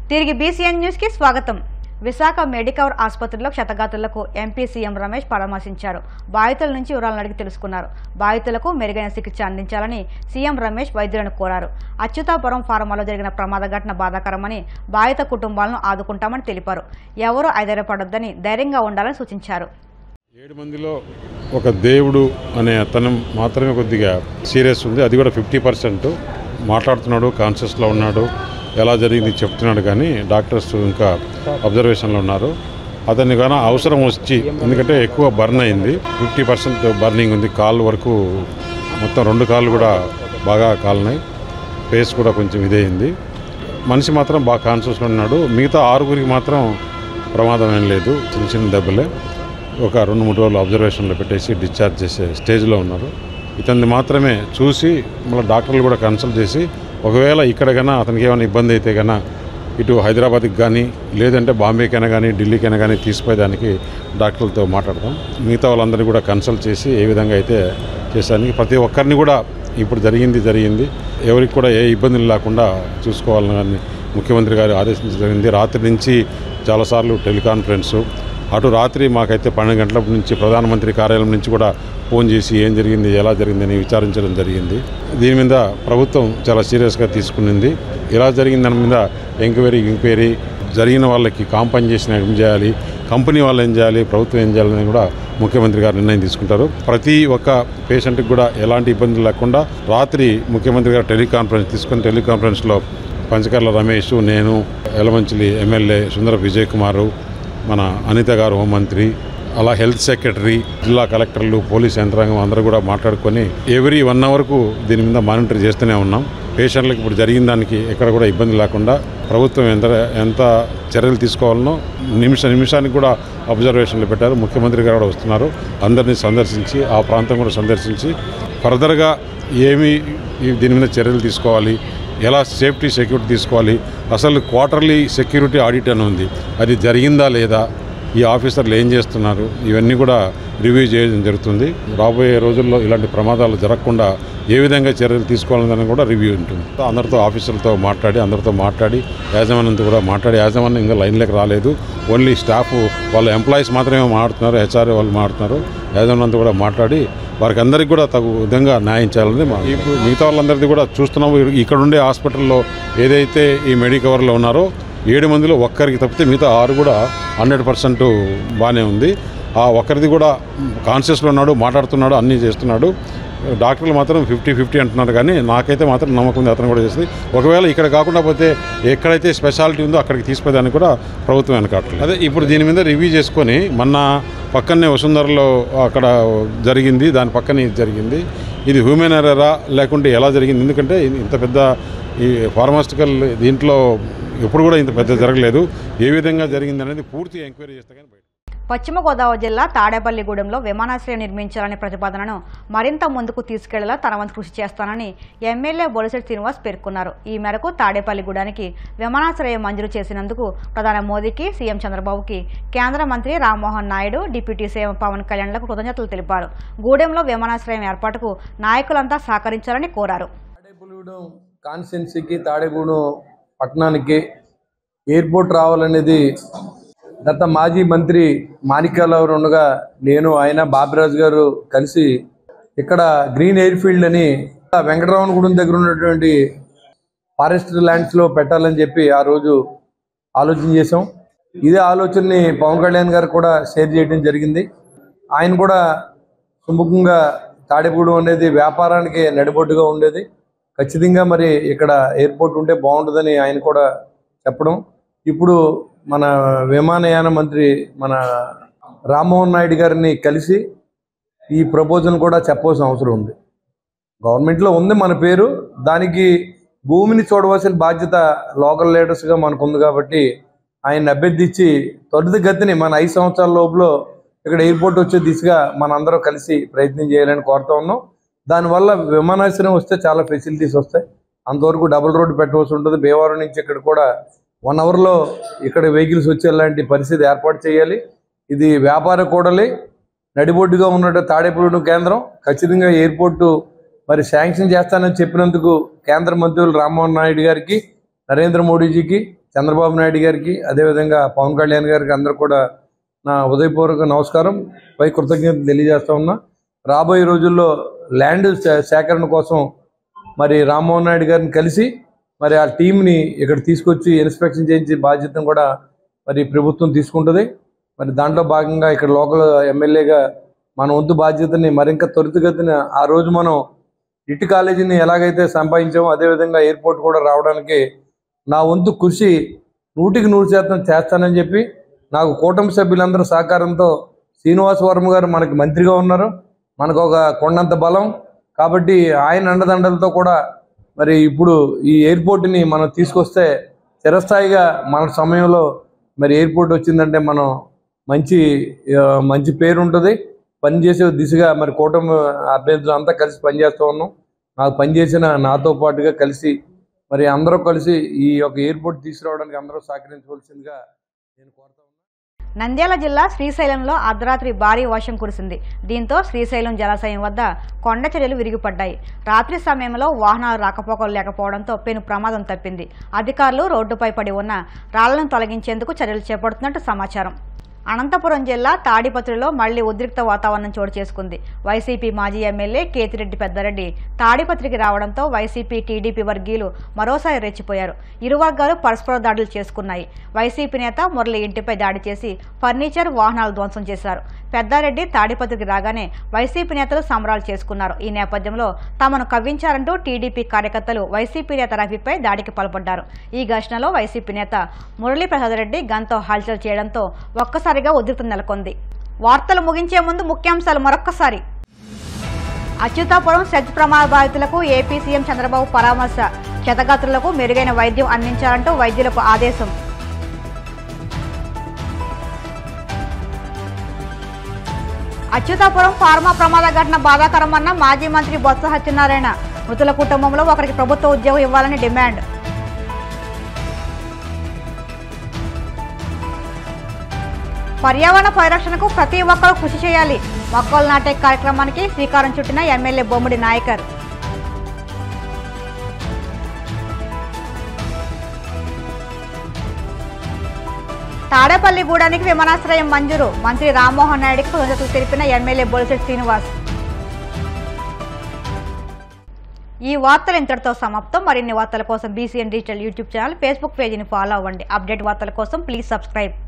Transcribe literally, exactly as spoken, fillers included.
తిరిగి BCN news కి స్వాగతం. విశాఖ మెడికవర్ ఆసుపత్రిలో క్షతగాతులకు ఎంపీ సీఎం రమేష్ పరామర్శించారు. బాధితుల నుంచి వివరాలను అడిగి తెలుసుకున్నారు. బాధితులకు మెరుగైన చికిత్స అందించాలని సీఎం రమేష్ వైద్యులను కోరారు. అచ్యుతాపురం ఫార్మాలో జరిగిన ప్రమాద ఘటన బాధాకరమని, బాధిత కుటుంబాలను ఆదుకుంటామని తెలిపారు. ఎవరూ ఐధైర్యపడొద్దని, ధైర్యంగా ఉండాలని సూచించారు. ఏడు మందిలో ఒక దేవుడు అనే అతను మాత్రమే కొద్దిగా సీరియస్ ఉంది. అది కూడా ఫిఫ్టీ పర్సెంట్ మాట్లాడుతున్నాడు, కాన్షియస్లో ఉన్నాడు, ఎలా జరిగింది చెప్తున్నాడు. కానీ డాక్టర్స్ ఇంకా అబ్జర్వేషన్లో ఉన్నారు. అతన్ని కానీ అవసరం వచ్చి, ఎందుకంటే ఎక్కువ బర్న్ అయింది, ఫిఫ్టీ పర్సెంట్ బర్నింగ్ ఉంది. కాళ్ళు వరకు మొత్తం రెండు కాళ్ళు కూడా బాగా కాలినాయి, ఫేస్ కూడా కొంచెం ఇదైంది. మనిషి మాత్రం బాగా కాన్షియస్లో ఉన్నాడు. మిగతా ఆరుగురికి మాత్రం ప్రమాదం ఏం లేదు, చిన్న చిన్న దెబ్బలే. ఒక రెండు మూడు రోజులు అబ్జర్వేషన్లో పెట్టేసి డిశ్చార్జ్ చేసే స్టేజ్లో ఉన్నారు. ఇతన్ని మాత్రమే చూసి మళ్ళీ డాక్టర్లు కూడా కన్సల్ట్ చేసి, ఒకవేళ ఇక్కడ కన్నా అతనికి ఏమైనా ఇబ్బంది అయితే కన్నా ఇటు హైదరాబాద్కి కానీ లేదంటే బాంబేకైనా కానీ ఢిల్లీకైనా కానీ తీసిపోయేదానికి డాక్టర్లతో మాట్లాడతాం. మిగతా వాళ్ళందరినీ కూడా కన్సల్ట్ చేసి ఏ విధంగా అయితే చేసేదానికి ప్రతి ఒక్కరిని కూడా ఇప్పుడు జరిగింది జరిగింది ఎవరికి కూడా ఏ ఇబ్బందులు లేకుండా చూసుకోవాలని ముఖ్యమంత్రి గారు ఆదేశించడం జరిగింది. రాత్రి నుంచి చాలాసార్లు టెలికాన్ఫరెన్సు, అటు రాత్రి మాకైతే పన్నెండు గంటల నుంచి ప్రధానమంత్రి కార్యాలయం నుంచి కూడా ఫోన్ చేసి ఏం జరిగింది, ఎలా జరిగిందని విచారించడం జరిగింది. దీని మీద ప్రభుత్వం చాలా సీరియస్గా తీసుకునింది. ఎలా జరిగింది దాని మీద ఎంక్వైరీ ఎంక్వైరీ జరిగిన వాళ్ళకి కాంపన్సేషన్ ఏం చేయాలి, కంపెనీ వాళ్ళు ఏం చేయాలి, ప్రభుత్వం ఏం చేయాలని కూడా ముఖ్యమంత్రి గారు నిర్ణయం తీసుకుంటారు. ప్రతి ఒక్క పేషెంట్కి కూడా ఎలాంటి ఇబ్బందులు లేకుండా రాత్రి ముఖ్యమంత్రి గారు టెలికాన్ఫరెన్స్ తీసుకుని, టెలికాన్ఫరెన్స్లో పంచకర్ల రమేష్, నేను, ఎలమంచిలి ఎమ్మెల్యే సుందర విజయ్ కుమారు, మన అనిత గారు హోంమంత్రి, అలా హెల్త్ సెక్రటరీ, జిల్లా కలెక్టర్లు, పోలీస్ యంత్రాంగం అందరూ కూడా మాట్లాడుకొని ఎవ్రీ వన్ అవర్కు దీని మీద మానిటర్ చేస్తూనే ఉన్నాం. పేషెంట్లకు ఇప్పుడు జరిగిన దానికి ఎక్కడ కూడా ఇబ్బంది లేకుండా ప్రభుత్వం ఎంత ఎంత చర్యలు తీసుకోవాలనో నిమిష నిమిషానికి కూడా అబ్జర్వేషన్లు పెట్టారు. ముఖ్యమంత్రి గారు కూడా వస్తున్నారు. అందరినీ సందర్శించి ఆ ప్రాంతం కూడా సందర్శించి ఫర్దర్గా ఏమి దీని మీద చర్యలు తీసుకోవాలి, ఎలా సేఫ్టీ సెక్యూరిటీ తీసుకోవాలి, అసలు క్వార్టర్లీ సెక్యూరిటీ ఆడిట్ అని ఉంది, అది జరిగిందా లేదా, ఈ ఆఫీసర్లు ఏం చేస్తున్నారు, ఇవన్నీ కూడా రివ్యూ చేయడం జరుగుతుంది. రాబోయే రోజుల్లో ఇలాంటి ప్రమాదాలు జరగకుండా ఏ విధంగా చర్యలు తీసుకోవాలని కూడా రివ్యూ ఉంటుంది. అందరితో ఆఫీసర్లతో మాట్లాడి అందరితో మాట్లాడి యాజమాన్యంతో కూడా మాట్లాడి, యాజమాన్యం ఇంకా లైన్లోకి రాలేదు, ఓన్లీ స్టాఫ్ వాళ్ళ ఎంప్లాయీస్ మాత్రమే మాట్లాడుతున్నారు, హెచ్ఆర్ఏ వాళ్ళు మాట్లాడుతున్నారు. యాజమాన్యంతో కూడా మాట్లాడి వారికి అందరికీ కూడా తగు విధంగా న్యాయం చేయాలని ఇప్పుడు మిగతా వాళ్ళందరిది కూడా చూస్తున్నాము. ఇక్కడ ఉండే హాస్పిటల్లో ఏదైతే ఈ మెడికవర్లో ఉన్నారో ఏడు మందిలో ఒక్కరికి తప్పితే మిగతా ఆరు కూడా హండ్రెడ్ పర్సెంట్ బాగానే ఉంది. ఆ ఒక్కరిది కూడా కాన్షియస్లో ఉన్నాడు, మాట్లాడుతున్నాడు, అన్నీ చేస్తున్నాడు. డాక్టర్లు మాత్రం ఫిఫ్టీ ఫిఫ్టీ అంటున్నారు. కానీ నాకైతే మాత్రం నమ్మకం ఉంది అతను కూడా చేస్తుంది. ఒకవేళ ఇక్కడ కాకుండా పోతే ఎక్కడైతే స్పెషాలిటీ ఉందో అక్కడికి తీసుకుపోయేదానికి కూడా ప్రభుత్వం వెనకాట్లేదు. అదే ఇప్పుడు దీని మీద రివ్యూ చేసుకొని, మొన్న పక్కనే వసుంధరలో అక్కడ జరిగింది, దాని పక్కనే ఇది జరిగింది, ఇది హ్యూమన్ ఎర్రరా లేకుంటే ఎలా జరిగింది, ఎందుకంటే ఇంత పెద్ద ఈ ఫార్మాస్టికల్ దీంట్లో ఎప్పుడు కూడా ఇంత పెద్ద జరగలేదు, ఏ విధంగా జరిగింది అనేది పూర్తి ఎంక్వైరీ చేస్తే కానీ బయట. పశ్చిమ గోదావరి జిల్లా తాడేపల్లిగూడెంలో విమానాశ్రయం నిర్మించాలనే ప్రతిపాదనను మరింత ముందుకు తీసుకెళ్లేలా తన వంతు కృషి చేస్తానని ఎమ్మెల్యే బొలిశెట్టి శ్రీనివాస్ పేర్కొన్నారు. ఈ మేరకు తాడేపల్లిగూడానికి విమానాశ్రయం మంజూరు చేసినందుకు ప్రధాని మోదీకి, సీఎం చంద్రబాబుకి కేంద్ర మంత్రి రామ్మోహన్ నాయుడు, డిప్యూటీ సీఎం పవన్ కళ్యాణ్లకు కృతజ్ఞతలు తెలిపారు. గూడెంలో విమానాశ్రయం ఏర్పాటుకు నాయకులంతా సహకరించాలని కోరారు. తాడేపల్లిగూడెం కాన్స్టిట్యున్సీకి, తాడేగూడెం పట్టణానికి ఎయిర్పోర్ట్ రావాలనేది గత మాజీ మంత్రి మాణిక్యాలరావు ఉండగా నేను, ఆయన, బాబిరాజు గారు కలిసి ఇక్కడ గ్రీన్ ఎయిర్ ఫీల్డ్ అని వెంకటరామనగూడెం దగ్గర ఉన్నటువంటి ఫారెస్ట్ ల్యాండ్స్లో పెట్టాలని చెప్పి ఆ రోజు ఆలోచన చేసాం. ఇదే ఆలోచనని పవన్ కళ్యాణ్ గారు కూడా షేర్ చేయడం జరిగింది. ఆయన కూడా సుముఖంగా తాడేపూడెం అనేది వ్యాపారానికి నడిబొడ్డుగా ఉండేది, ఖచ్చితంగా మరి ఇక్కడ ఎయిర్పోర్ట్ ఉంటే బాగుంటుందని ఆయన కూడా చెప్పడం. ఇప్పుడు మన విమానయాన మంత్రి మన రామ్మోహన్ నాయుడు గారిని కలిసి ఈ ప్రపోజల్ కూడా చెప్పవలసిన అవసరం ఉంది. గవర్నమెంట్లో ఉంది మన పేరు, దానికి భూమిని చూడవలసిన బాధ్యత లోకల్ లీడర్స్గా మనకు ఉంది. కాబట్టి ఆయన అభ్యర్థించి త్వరితగతిని మన ఐదు సంవత్సరాల లోపల ఇక్కడ ఎయిర్పోర్ట్ వచ్చే దిశగా మనందరం కలిసి ప్రయత్నం చేయాలని కోరుతా ఉన్నాం. దానివల్ల విమానాశ్రయం వస్తే చాలా ఫెసిలిటీస్ వస్తాయి. అంతవరకు డబుల్ రోడ్డు పెట్టవలసి ఉంటుంది. భీమవరం నుంచి ఇక్కడ కూడా వన్ అవర్లో ఇక్కడ వెహికల్స్ వచ్చేలాంటి పరిస్థితి ఏర్పాటు చేయాలి. ఇది వ్యాపార కూడలి నడిబొడ్డుగా ఉన్న తాడేపల్లిగూడెం కేంద్రం ఖచ్చితంగా ఎయిర్పోర్టు మరి శాంక్షన్ చేస్తానని చెప్పినందుకు కేంద్ర మంత్రులు రామ్మోహన్ నాయుడు గారికి, నరేంద్ర మోడీజీకి, చంద్రబాబు నాయుడు గారికి అదేవిధంగా పవన్ కళ్యాణ్ గారికి అందరూ కూడా నా ఉదయపూర్వక నమస్కారం పై కృతజ్ఞతలు తెలియజేస్తా ఉన్నా. రాబోయే రోజుల్లో ల్యాండ్ సేకరణ కోసం మరి రామ్మోహన్ నాయుడు గారిని కలిసి మరి ఆ టీంని ఇక్కడ తీసుకొచ్చి ఇన్స్పెక్షన్ చేయించి బాధ్యతను కూడా మరి ప్రభుత్వం తీసుకుంటుంది. మరి దాంట్లో భాగంగా ఇక్కడ లోకల్ ఎమ్మెల్యేగా మన వంతు బాధ్యతని మరింత త్వరితగతిన ఆ రోజు మనం ఇటు కాలేజీని ఎలాగైతే సంపాదించామో అదేవిధంగా ఎయిర్పోర్ట్ కూడా రావడానికి నా వంతు కృషి నూటికి నూరు శాతం చేస్తానని చెప్పి నాకు కూటమి సభ్యులందరూ సహకారంతో శ్రీనివాస వర్మ గారు మనకి మంత్రిగా ఉన్నారు, మనకు ఒక కొండంత బలం కాబట్టి ఆయన అండదండలతో కూడా మరి ఇప్పుడు ఈ ఎయిర్పోర్ట్ని మనం తీసుకొస్తే చిరస్థాయిగా మన సమయంలో మరి ఎయిర్పోర్ట్ వచ్చిందంటే మనం మంచి మంచి పేరు ఉంటుంది. పనిచేసే దిశగా మరి కూటమి అభ్యర్థులు అంతా కలిసి పనిచేస్తూ ఉన్నాం. నాకు పనిచేసిన నాతో పాటుగా కలిసి మరి అందరూ కలిసి ఈ యొక్క ఎయిర్పోర్ట్ తీసుకురావడానికి అందరూ సహకరించవలసిందిగా నేను కోరుతా ఉన్నాను. నంద్యాల జిల్లా శ్రీశైలంలో అర్ధరాత్రి భారీ వర్షం కురిసింది. దీంతో శ్రీశైలం జలాశయం వద్ద కొండ చర్యలు విరిగిపడ్డాయి. రాత్రి సమయంలో వాహనాలు రాకపోకలు లేకపోవడంతో పెను ప్రమాదం తప్పింది. అధికారులు రోడ్డుపై పడి ఉన్న రాళ్లను తొలగించేందుకు చర్యలు చేపడుతున్నట్టు సమాచారం. అనంతపురం జిల్లా తాడిపత్రిలో మళ్లీ ఉద్రిక్త వాతావరణం చోటు చేసుకుంది. వైసీపీ మాజీ ఎమ్మెల్యే కేతిరెడ్డి పెద్దారెడ్డి తాడిపత్రికి రావడంతో వైసీపీ టీడీపీ వర్గీయులు మరోసారి రెచ్చిపోయారు. ఇరు వర్గాలు పరస్పర దాడులు చేసుకున్నాయి. వైసీపీ నేత మురళి ఇంటిపై దాడి చేసి ఫర్నిచర్, వాహనాలు ధ్వంసం చేశారు. పెద్దారెడ్డి తాడిపత్రికి రాగానే వైసీపీ నేతలు సంబరాలు చేసుకున్నారు. ఈ నేపథ్యంలో తమను కవ్వించారంటూ టీడీపీ కార్యకర్తలు వైసీపీ నేత రవిపై దాడికి పాల్పడ్డారు. ఈ ఘర్షణలో వైసీపీ నేత మురళీ ప్రసాద్ రెడ్డి గన్తో హల్చల్ చేయడంతో ఒక్కసారి ఉద్రిక్తత నెలకొంది. వార్తలు ముగించే ముందు ముఖ్యాంశాలు మరొక్కసారి. అచ్యుతాపురం సెజ్ ప్రమాద బాధితులకు ఏపీ సీఎం చంద్రబాబు పరామర్శ. క్షతగాత్రులకు మెరుగైన వైద్యం అందించాలంటూ వైద్యులకు ఆదేశం. అచ్యుతాపురం ఫార్మా ప్రమాద ఘటన బాధాకరమన్న మాజీ మంత్రి బొత్స సత్యనారాయణ. మృతుల కుటుంబంలో ఒకరికి ప్రభుత్వ ఉద్యోగం ఇవ్వాలని డిమాండ్. పర్యావరణ పరిరక్షణకు ప్రతి ఒక్కరూ కృషి చేయాలి. మొక్కలు నాటే కార్యక్రమానికి శ్రీకారం చుట్టిన ఎమ్మెల్యే బొమ్మిడి నాయకర్. తాడేపల్లిగూడానికి విమానాశ్రయం మంజూరు. మంత్రి రామ్మోహన్ నాయుడికి కృతజ్ఞతలు తెలిపిన ఎమ్మెల్యే బొలిశెట్టి శ్రీనివాస్. ఈ వార్తలు ఇంతటితో సమాప్తం. మరిన్ని వార్తల కోసం BCN digital YouTube channel, Facebook పేజీని ఫాలో అవ్వండి. అప్డేట్ వార్తల కోసం ప్లీజ్ సబ్స్క్రైబ్.